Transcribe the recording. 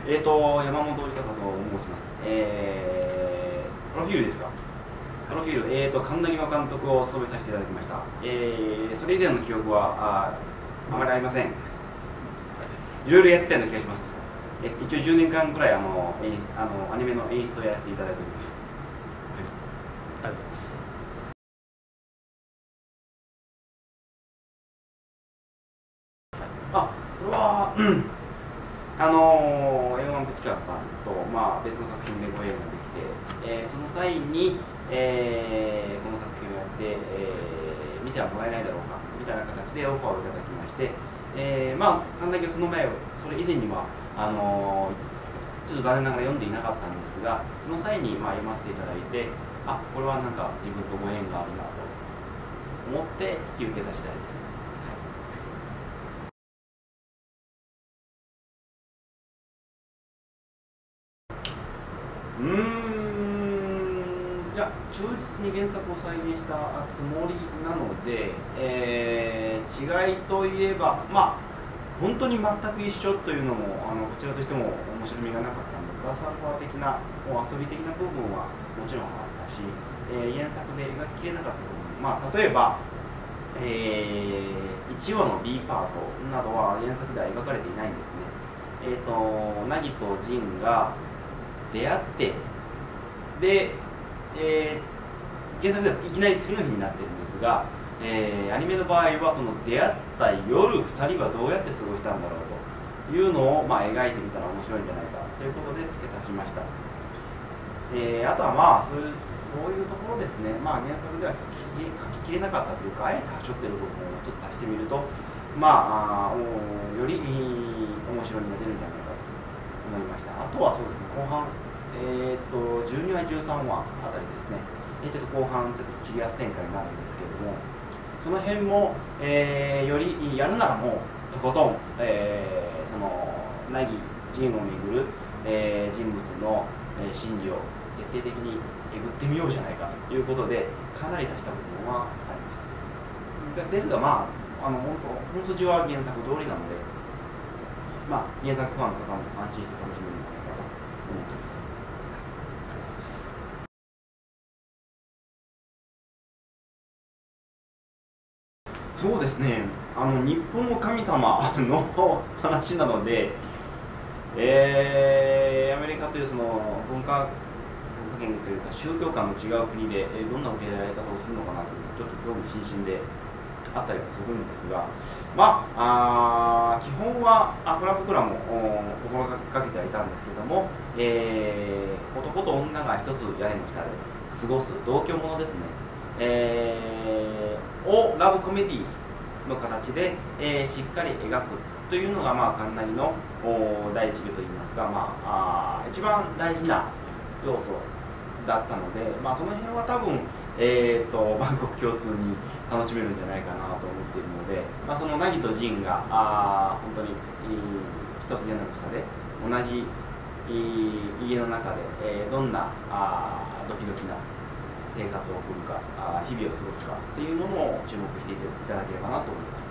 山本豊と申します。プロフィールですか。プロフィール、神田の監督を務めさせていただきました。それ以前の記憶はあまりありません。いろいろやってたような気がします。一応10年間くらいアニメの演出をやらせていただいております。 ありがとうございます。 これは、A1 ピクチャーズさんと、別の作品でご縁ができて、その際に、この作品をやって、見てはもらえないだろうかみたいな形でオファーをいただきまして、神田家はその前、それ以前にはちょっと残念ながら読んでいなかったんですが、その際に読ませていただいて、これはなんか自分とご縁があるなと思って引き受けた次第です。いや、忠実に原作を再現したつもりなので、違いといえば、本当に全く一緒というのもこちらとしても面白みがなかったので、プラスアルファ的な遊び的な部分はもちろんあったし、原作で描ききれなかった部分、例えば、1話の B パートなどは原作では描かれていないんですね。凪と仁が出会って、で、原作ではいきなり次の日になってるんですが、アニメの場合はその出会った夜2人はどうやって過ごしたんだろうというのを描いてみたら面白いんじゃないかということで付け足しました。あとはそういうところですね。原作では書ききれなかったというか、あえてはしょってる部分をちょっと足してみると、より面白みが出るんじゃないかと思いました。あとはそうですね、後半、12話、13話あたりですね、ちょっと後半、ちょっと切りやす展開になるんですけれども、その辺も、よりやるならもう、とことん、その凪、仁をめぐる、人物の、心理を徹底的にえぐってみようじゃないかということで、かなり足した部分はあります。ですが、本筋は原作通りなので、原作ファンの方も安心して楽しめるんじゃないかと思っております。 ありがとうございます。 そうですね、日本の神様の話なので、アメリカというその文化圏というか宗教観の違う国で、どんな受け入れ方をするのかなというのちょっと興味津々であったりはするんですが、基本はこれは僕らも心がけてはいたんですけども、男と女が一つ屋根の下で過ごす同居者ですね、をラブコメディの形で、しっかり描くというのが神田の第一義といいますか、一番大事な要素だったので、その辺は多分、万国共通に楽しめるんじゃないかなと思っているので、その凪と仁が本当に一つ屋根の下で同じ家の中で、どんなドキドキな生活を送るか、日々を過ごすかっていうのも注目していただければなと思います。